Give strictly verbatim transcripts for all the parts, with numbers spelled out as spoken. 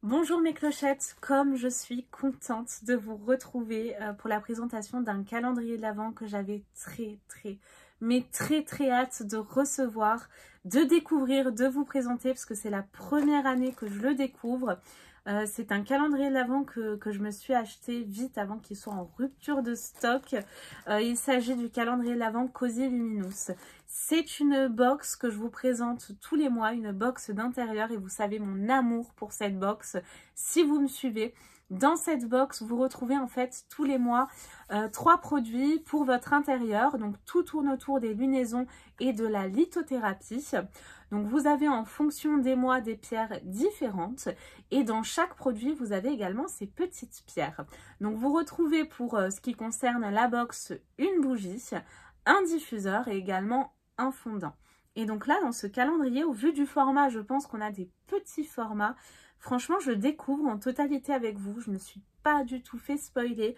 Bonjour mes clochettes, comme je suis contente de vous retrouver euh, pour la présentation d'un calendrier de l'Avent que j'avais très très mais très très hâte de recevoir, de découvrir, de vous présenter parce que c'est la première année que je le découvre. Euh, c'est un calendrier de l'Avent que, que je me suis acheté vite avant qu'il soit en rupture de stock. Euh, il s'agit du calendrier de l'Avent Cozy Luminous. C'est une box que je vous présente tous les mois, une box d'intérieur et vous savez mon amour pour cette box si vous me suivez. Dans cette box, vous retrouvez en fait tous les mois euh, trois produits pour votre intérieur. Donc tout tourne autour des lunaisons et de la lithothérapie. Donc vous avez en fonction des mois des pierres différentes et dans chaque produit vous avez également ces petites pierres. Donc vous retrouvez pour euh, ce qui concerne la box une bougie, un diffuseur et également un fondant. Et donc là dans ce calendrier, au vu du format, je pense qu'on a des petits formats. Franchement, je découvre en totalité avec vous. Je ne me suis pas du tout fait spoiler.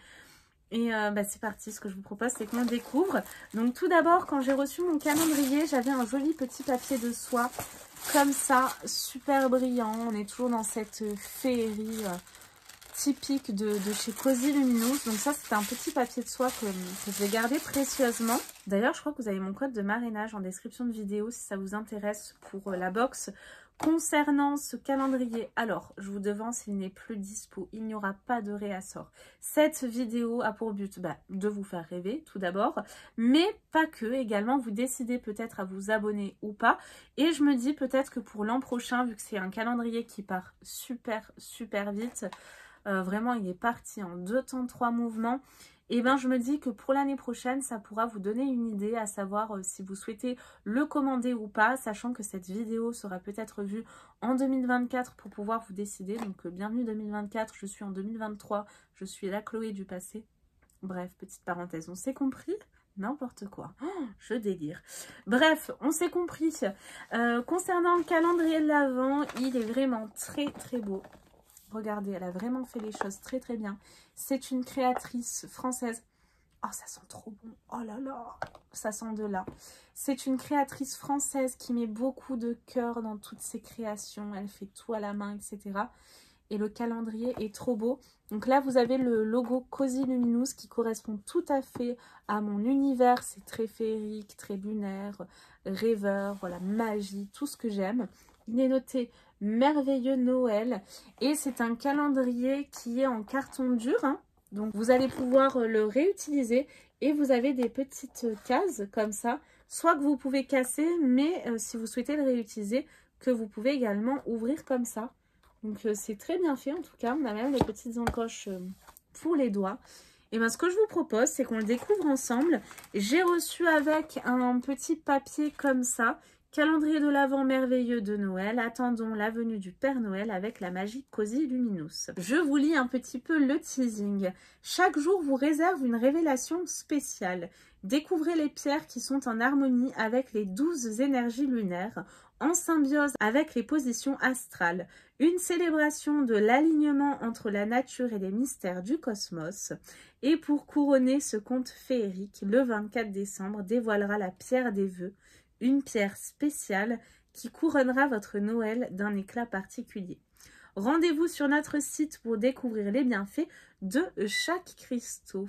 Et euh, bah, c'est parti, ce que je vous propose, c'est qu'on découvre. Donc tout d'abord, quand j'ai reçu mon calendrier, j'avais un joli petit papier de soie, comme ça, super brillant. On est toujours dans cette féerie euh, typique de, de chez Cozy Luminous. Donc ça, c'était un petit papier de soie que, que je vais garder précieusement. D'ailleurs, je crois que vous avez mon code de marrainage en description de vidéo si ça vous intéresse pour euh, la box. Concernant ce calendrier, alors je vous devance, il n'est plus dispo, il n'y aura pas de réassort. Cette vidéo a pour but bah, de vous faire rêver tout d'abord, mais pas que, également vous décidez peut-être à vous abonner ou pas. Et je me dis peut-être que pour l'an prochain, vu que c'est un calendrier qui part super super vite, euh, vraiment il est parti en deux temps, trois mouvements. Et bien je me dis que pour l'année prochaine, ça pourra vous donner une idée, à savoir euh, si vous souhaitez le commander ou pas, sachant que cette vidéo sera peut-être vue en deux mille vingt-quatre pour pouvoir vous décider. Donc euh, bienvenue deux mille vingt-quatre, je suis en deux mille vingt-trois, je suis la Chloé du passé. Bref, petite parenthèse, on s'est compris? N'importe quoi, oh, je délire. Bref, on s'est compris. Euh, concernant le calendrier de l'Avent, il est vraiment très très beau. Regardez, elle a vraiment fait les choses très très bien. C'est une créatrice française. Oh, ça sent trop bon. Oh là là, ça sent de là. C'est une créatrice française qui met beaucoup de cœur dans toutes ses créations. Elle fait tout à la main, et cetera. Et le calendrier est trop beau. Donc là, vous avez le logo Cozy Luminous qui correspond tout à fait à mon univers. C'est très féerique, très lunaire, rêveur, voilà, magie, tout ce que j'aime. Il est noté merveilleux Noël et c'est un calendrier qui est en carton dur, hein. Donc vous allez pouvoir le réutiliser et vous avez des petites cases comme ça, soit que vous pouvez casser, mais euh, si vous souhaitez le réutiliser, que vous pouvez également ouvrir comme ça. Donc euh, c'est très bien fait en tout cas. On a même les petites encoches euh, pour les doigts. Et bien ce que je vous propose, c'est qu'on le découvre ensemble. J'ai reçu avec un petit papier comme ça. Calendrier de l'Avent merveilleux de Noël. Attendons la venue du Père Noël avec la magie Cozy Luminous. Je vous lis un petit peu le teasing. Chaque jour vous réserve une révélation spéciale. Découvrez les pierres qui sont en harmonie avec les douze énergies lunaires, en symbiose avec les positions astrales. Une célébration de l'alignement entre la nature et les mystères du cosmos. Et pour couronner ce conte féerique, le vingt-quatre décembre dévoilera la pierre des vœux, une pierre spéciale qui couronnera votre Noël d'un éclat particulier. Rendez-vous sur notre site pour découvrir les bienfaits de chaque cristaux.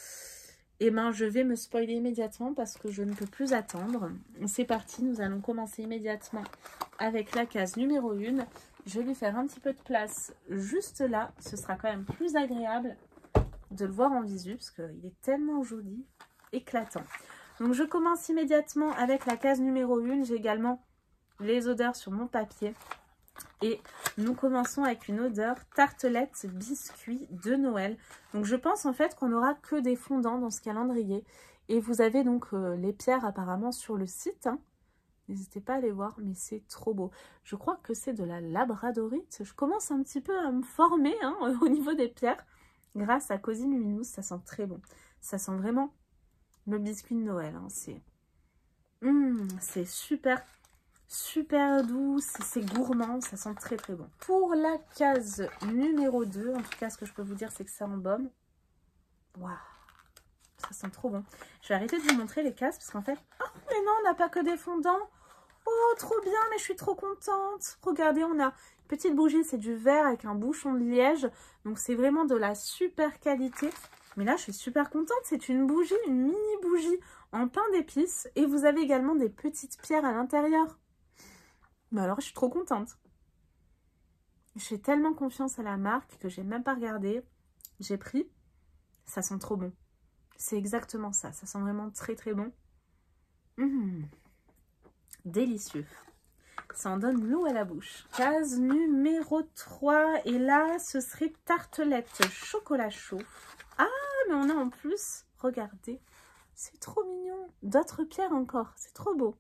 Et bien, je vais me spoiler immédiatement parce que je ne peux plus attendre. C'est parti, nous allons commencer immédiatement avec la case numéro un. Je vais lui faire un petit peu de place juste là. Ce sera quand même plus agréable de le voir en visu parce qu'il est tellement joli, éclatant. Donc je commence immédiatement avec la case numéro un. J'ai également les odeurs sur mon papier. Et nous commençons avec une odeur tartelette biscuit de Noël. Donc je pense en fait qu'on n'aura que des fondants dans ce calendrier. Et vous avez donc euh, les pierres apparemment sur le site. Hein. N'hésitez pas à aller voir, mais c'est trop beau. Je crois que c'est de la labradorite. Je commence un petit peu à me former hein, au niveau des pierres. Grâce à Cozy Luminous, ça sent très bon. Ça sent vraiment le biscuit de Noël. Hein. C'est mmh, c'est super, super doux. C'est gourmand. Ça sent très très bon. Pour la case numéro deux, en tout cas, ce que je peux vous dire, c'est que ça embaume. Waouh, ça sent trop bon. Je vais arrêter de vous montrer les cases parce qu'en fait... Oh, mais non, on n'a pas que des fondants. Oh, trop bien, mais je suis trop contente. Regardez, on a une petite bougie, c'est du verre avec un bouchon de liège. Donc, c'est vraiment de la super qualité. Mais là, je suis super contente. C'est une bougie, une mini bougie en pain d'épices. Et vous avez également des petites pierres à l'intérieur. Mais alors, je suis trop contente. Je fais tellement confiance à la marque que j'ai même pas regardé. J'ai pris. Ça sent trop bon. C'est exactement ça. Ça sent vraiment très très bon. Mmh. Délicieux. Ça en donne l'eau à la bouche. Case numéro trois. Et là, ce serait tartelette chocolat chaud. Ah, mais on a en plus, regardez, c'est trop mignon. D'autres pierres encore. C'est trop beau.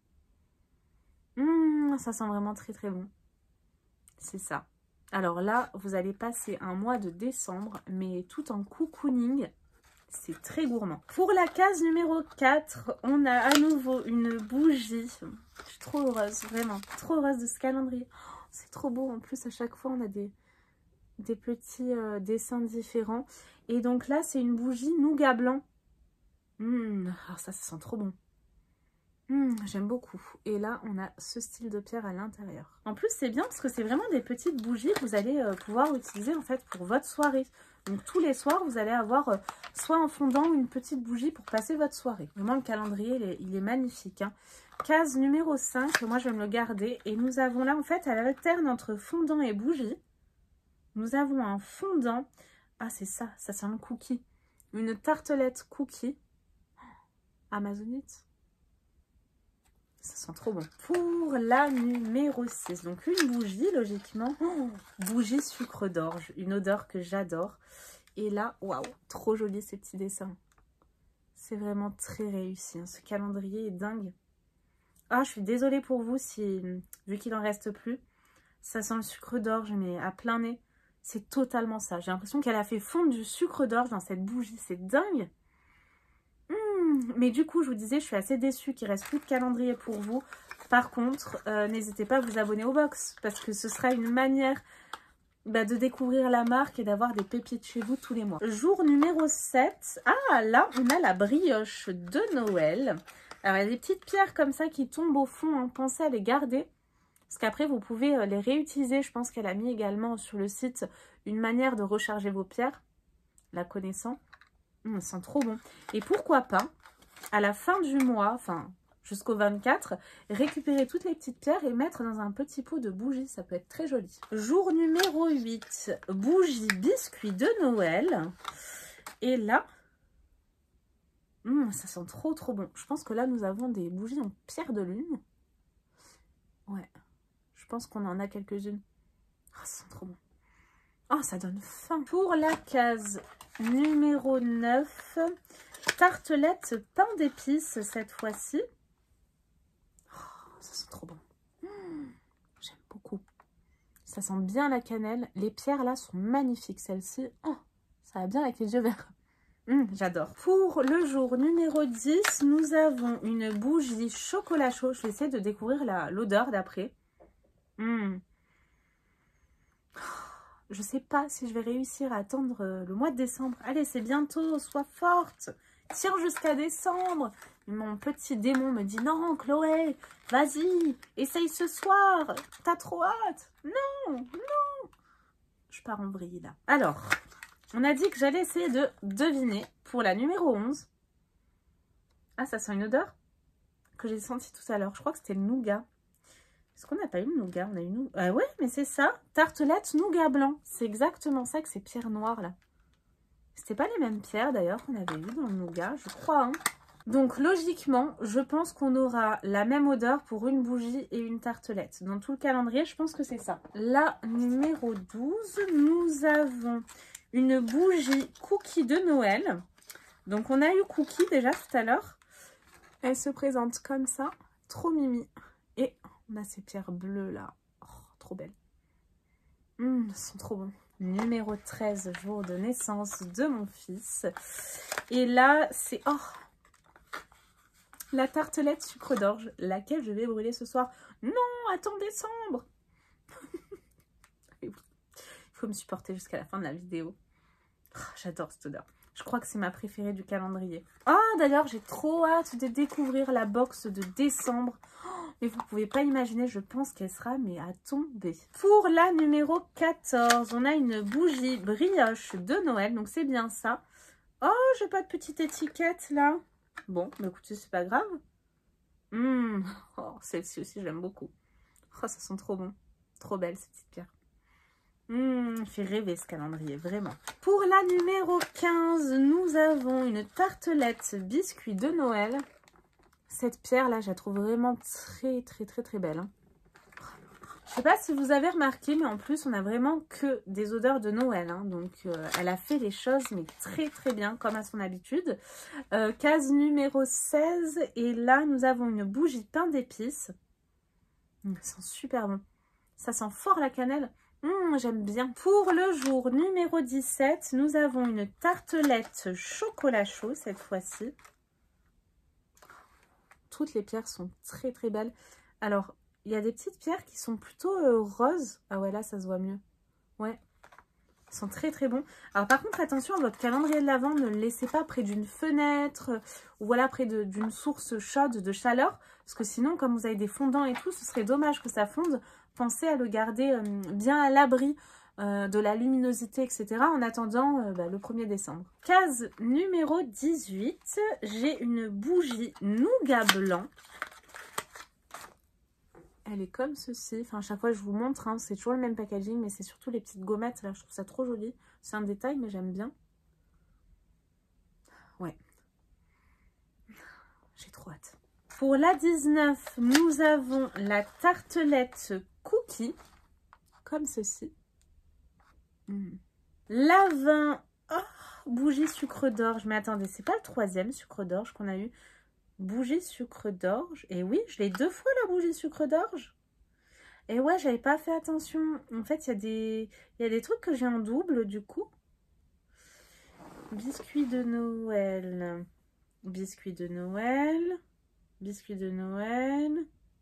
Mmh, ça sent vraiment très très bon. C'est ça. Alors là, vous allez passer un mois de décembre, mais tout en cocooning. C'est très gourmand. Pour la case numéro quatre, on a à nouveau une bougie. Je suis trop heureuse, vraiment. Trop heureuse de ce calendrier. Oh, c'est trop beau. En plus, à chaque fois, on a des, des petits euh, dessins différents. Et donc là, c'est une bougie nougat blanc. Mmh, alors ça, ça sent trop bon. Mmh, j'aime beaucoup. Et là, on a ce style de pierre à l'intérieur. En plus, c'est bien parce que c'est vraiment des petites bougies que vous allez euh, pouvoir utiliser en fait pour votre soirée. Donc tous les soirs, vous allez avoir euh, soit un fondant ou une petite bougie pour passer votre soirée. Vraiment, le calendrier, il est, il est magnifique. Hein. Case numéro cinq, moi je vais me le garder. Et nous avons là, en fait, elle alterne entre fondant et bougie. Nous avons un fondant. Ah, c'est ça, ça c'est un cookie. Une tartelette cookie. Amazonite. Ça sent trop bon. Pour la numéro six, donc une bougie, logiquement. Oh, bougie sucre d'orge, une odeur que j'adore. Et là, waouh, trop joli ces petits dessins. C'est vraiment très réussi. Hein. Ce calendrier est dingue. Ah, je suis désolée pour vous si, vu qu'il en reste plus, ça sent le sucre d'orge, mais à plein nez. C'est totalement ça. J'ai l'impression qu'elle a fait fondre du sucre d'orge dans cette bougie. C'est dingue. Mmh, mais du coup, je vous disais, je suis assez déçue qu'il ne reste plus de calendrier pour vous. Par contre, euh, n'hésitez pas à vous abonner au box parce que ce sera une manière bah, de découvrir la marque et d'avoir des pépites chez vous tous les mois. Jour numéro sept. Ah, là, on a la brioche de Noël. Alors, il y a des petites pierres comme ça qui tombent au fond. Hein. Pensez à les garder parce qu'après, vous pouvez les réutiliser. Je pense qu'elle a mis également sur le site une manière de recharger vos pierres, la connaissant. Mmh, ça sent trop bon. Et pourquoi pas, à la fin du mois, enfin jusqu'au vingt-quatre, récupérer toutes les petites pierres et mettre dans un petit pot de bougies. Ça peut être très joli. Jour numéro huit, bougie biscuit de Noël. Et là, mmh, ça sent trop trop bon. Je pense que là, nous avons des bougies en pierre de lune. Ouais, je pense qu'on en a quelques-unes. Oh, ça sent trop bon. Oh, ça donne faim. Pour la case numéro neuf, tartelette pain d'épices cette fois-ci. Oh, ça sent trop bon. Mmh, j'aime beaucoup. Ça sent bien la cannelle. Les pierres là sont magnifiques. Celle-ci, oh, ça va bien avec les yeux verts. Mmh, j'adore. Pour le jour numéro dix, nous avons une bougie chocolat chaud. Je vais essayer de découvrir l'odeur d'après. Mmh. Je sais pas si je vais réussir à attendre le mois de décembre. Allez, c'est bientôt, sois forte. Tiens jusqu'à décembre. Mon petit démon me dit, non, Chloé, vas-y, essaye ce soir. T'as trop hâte. Non, non. Je pars en vrille, là. Alors, on a dit que j'allais essayer de deviner pour la numéro onze. Ah, ça sent une odeur que j'ai sentie tout à l'heure. Je crois que c'était le nougat. Est-ce qu'on n'a pas eu le nougat? On a eu nou... Ah ouais, mais c'est ça. Tartelette nougat blanc. C'est exactement ça que ces pierres noires là. C'était pas les mêmes pierres d'ailleurs qu'on avait eu dans le nougat, je crois. Hein. Donc logiquement, je pense qu'on aura la même odeur pour une bougie et une tartelette. Dans tout le calendrier, je pense que c'est ça. La numéro douze, nous avons une bougie cookie de Noël. Donc on a eu cookie déjà tout à l'heure. Elle se présente comme ça. Trop mimi. Et on a ces pierres bleues là. Oh, trop belles. Mmh, elles sont trop bons. Numéro treize, jour de naissance de mon fils. Et là, c'est... Oh, la tartelette sucre d'orge, laquelle je vais brûler ce soir. Non, attends décembre. Il faut me supporter jusqu'à la fin de la vidéo. Oh, j'adore cette odeur. Je crois que c'est ma préférée du calendrier. Ah, oh, d'ailleurs, j'ai trop hâte de découvrir la box de décembre. Oh, mais vous pouvez pas imaginer, je pense qu'elle sera mais à tomber. Pour la numéro quatorze, on a une bougie brioche de Noël, donc c'est bien ça. Oh, j'ai pas de petite étiquette là. Bon, bah écoutez, c'est pas grave. Mmh. Oh, celle-ci aussi, j'aime beaucoup. Oh, ça sent trop bon. Trop belle, ces petites pierres. Mmh, fait rêver ce calendrier, vraiment. Pour la numéro quinze, nous avons une tartelette biscuit de Noël. Cette pierre-là, je la trouve vraiment très, très, très, très belle. Hein. Je sais pas si vous avez remarqué, mais en plus, on a vraiment que des odeurs de Noël. Hein. Donc, euh, elle a fait les choses, mais très, très bien, comme à son habitude. Euh, case numéro seize. Et là, nous avons une bougie pain d'épices. Mmh, ça sent super bon. Ça sent fort la cannelle. Mmh, j'aime bien. Pour le jour numéro dix-sept, nous avons une tartelette chocolat chaud cette fois-ci. Toutes les pierres sont très très belles. Alors, il y a des petites pierres qui sont plutôt euh, roses. Ah ouais, là, ça se voit mieux. Ouais, ils sont très très bons. Alors par contre, attention à votre calendrier de l'Avent. Ne le laissez pas près d'une fenêtre euh, ou voilà, près d'une source chaude de chaleur. Parce que sinon, comme vous avez des fondants et tout, ce serait dommage que ça fonde. Pensez à le garder euh, bien à l'abri euh, de la luminosité, et cetera. En attendant euh, bah, le premier décembre. Case numéro dix-huit, j'ai une bougie nougat blanc. Elle est comme ceci. Enfin, à chaque fois, je vous montre. Hein, c'est toujours le même packaging, mais c'est surtout les petites gommettes. Là, je trouve ça trop joli. C'est un détail, mais j'aime bien. Ouais. J'ai trop hâte. Pour la dix-neuf, nous avons la tartelette cookie. Comme ceci. Mmh. La vingt. Oh, bougie sucre d'orge. Mais attendez, c'est pas le troisième sucre d'orge qu'on a eu. Bougie sucre d'orge. Et oui, je l'ai deux fois la bougie sucre d'orge. Et ouais, j'avais pas fait attention. En fait, il y a des, il y a des trucs que j'ai en double du coup. Biscuit de Noël. Biscuit de Noël. Biscuit de Noël.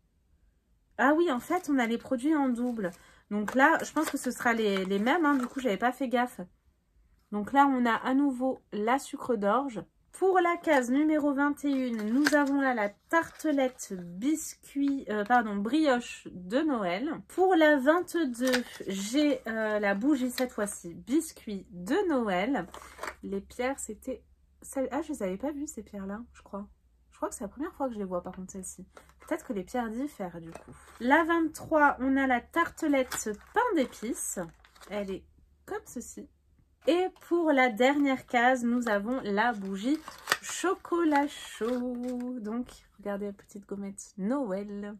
Ah oui, en fait, on a les produits en double. Donc là, je pense que ce sera les, les mêmes. Hein. Du coup, j'avais pas fait gaffe. Donc là, on a à nouveau la sucre d'orge. Pour la case numéro vingt et un, nous avons là la tartelette biscuit, euh, pardon, brioche de Noël. Pour la vingt-deux, j'ai euh, la bougie cette fois-ci, biscuit de Noël. Les pierres, c'était... Ah, je les avais pas vues ces pierres-là, je crois. Je crois que c'est la première fois que je les vois, par contre, celle-ci. Peut-être que les pierres diffèrent, du coup. La vingt-trois, on a la tartelette pain d'épices. Elle est comme ceci. Et pour la dernière case, nous avons la bougie chocolat chaud. Donc, regardez la petite gommette Noël.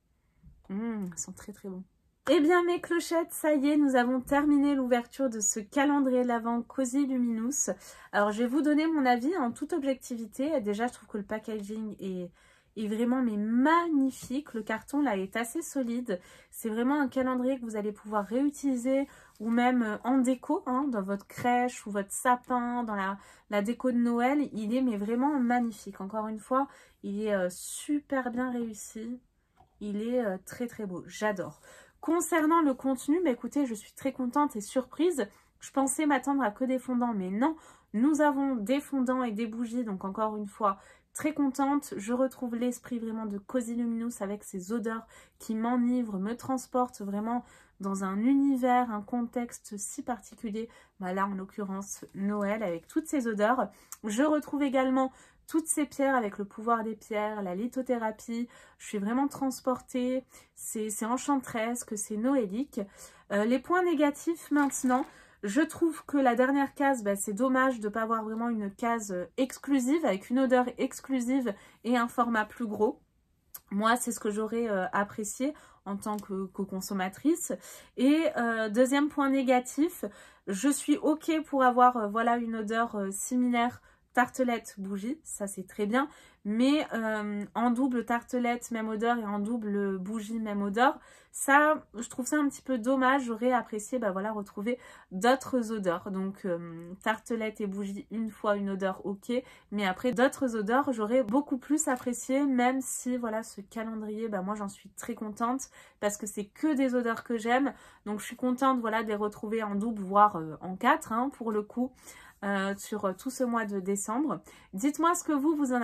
Mmh, elles sont très très bons. Eh bien mes clochettes, ça y est, nous avons terminé l'ouverture de ce calendrier de l'Avent Cozy Luminous. Alors, je vais vous donner mon avis en toute objectivité. Déjà, je trouve que le packaging est... est vraiment mais magnifique. Le carton là est assez solide. C'est vraiment un calendrier que vous allez pouvoir réutiliser ou même en déco, hein, dans votre crèche ou votre sapin, dans la, la déco de Noël. Il est mais vraiment magnifique. Encore une fois, il est euh, super bien réussi. Il est euh, très très beau. J'adore. Concernant le contenu, bah, écoutez, je suis très contente et surprise. Je pensais m'attendre à que des fondants, mais non. Nous avons des fondants et des bougies, donc encore une fois, très contente. Je retrouve l'esprit vraiment de Cozy Luminous avec ces odeurs qui m'enivrent, me transportent vraiment dans un univers, un contexte si particulier. Bah là, en l'occurrence, Noël avec toutes ces odeurs. Je retrouve également toutes ces pierres avec le pouvoir des pierres, la lithothérapie. Je suis vraiment transportée. C'est enchanteresque, c'est noélique. Euh, les points négatifs maintenant. Je trouve que la dernière case, bah, c'est dommage de ne pas avoir vraiment une case exclusive, avec une odeur exclusive et un format plus gros. Moi, c'est ce que j'aurais euh, apprécié en tant que, que consommatrice. Et euh, deuxième point négatif, je suis OK pour avoir euh, voilà, une odeur euh, similaire tartelette bougie, ça c'est très bien, mais euh, en double tartelette même odeur et en double bougie même odeur, ça je trouve ça un petit peu dommage. J'aurais apprécié bah voilà retrouver d'autres odeurs, donc euh, tartelette et bougie une fois une odeur ok, mais après d'autres odeurs j'aurais beaucoup plus apprécié, même si voilà ce calendrier bah moi j'en suis très contente parce que c'est que des odeurs que j'aime, donc je suis contente voilà de les retrouver en double voire euh, en quatre hein, pour le coup. Euh, sur tout ce mois de décembre. Dites-moi ce que vous, vous en avez pensé.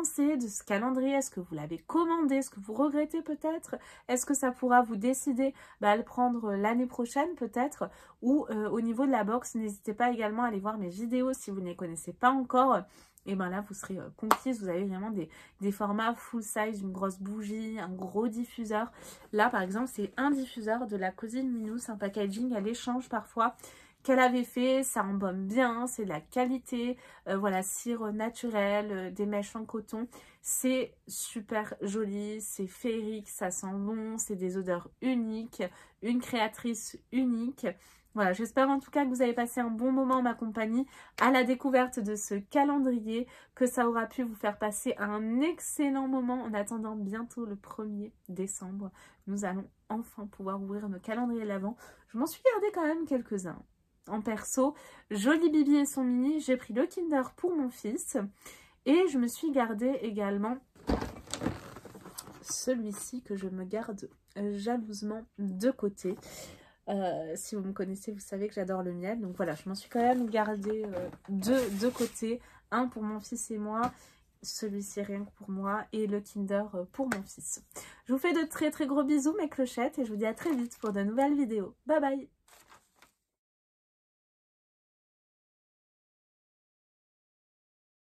pensez de ce calendrier? Est-ce que vous l'avez commandé? Est-ce que vous regrettez peut-être? Est-ce que ça pourra vous décider bah, à le prendre l'année prochaine peut-être? Ou euh, au niveau de la box, n'hésitez pas également à aller voir mes vidéos si vous ne les connaissez pas encore. Et ben là, vous serez euh, conquise. Vous avez vraiment des, des formats full size, une grosse bougie, un gros diffuseur. Là, par exemple, c'est un diffuseur de la Cousine Minous, un packaging à l'échange parfois qu'elle avait fait. Ça embaume bien, c'est de la qualité. Euh, voilà, cire naturelle, euh, des mèches en coton. C'est super joli, c'est féerique, ça sent bon, c'est des odeurs uniques, une créatrice unique. Voilà, j'espère en tout cas que vous avez passé un bon moment en ma compagnie à la découverte de ce calendrier, que ça aura pu vous faire passer un excellent moment en attendant bientôt le premier décembre. Nous allons enfin pouvoir ouvrir nos calendriers l'Avent. Je m'en suis gardé quand même quelques-uns. En perso, Joli Bibi et son mini, j'ai pris le Kinder pour mon fils et je me suis gardé également celui-ci que je me garde jalousement de côté. Euh, si vous me connaissez, vous savez que j'adore le miel. Donc voilà, je m'en suis quand même gardé euh, deux de côté. Un pour mon fils et moi. Celui-ci rien que pour moi. Et le Kinder pour mon fils. Je vous fais de très très gros bisous mes clochettes. Et je vous dis à très vite pour de nouvelles vidéos. Bye bye!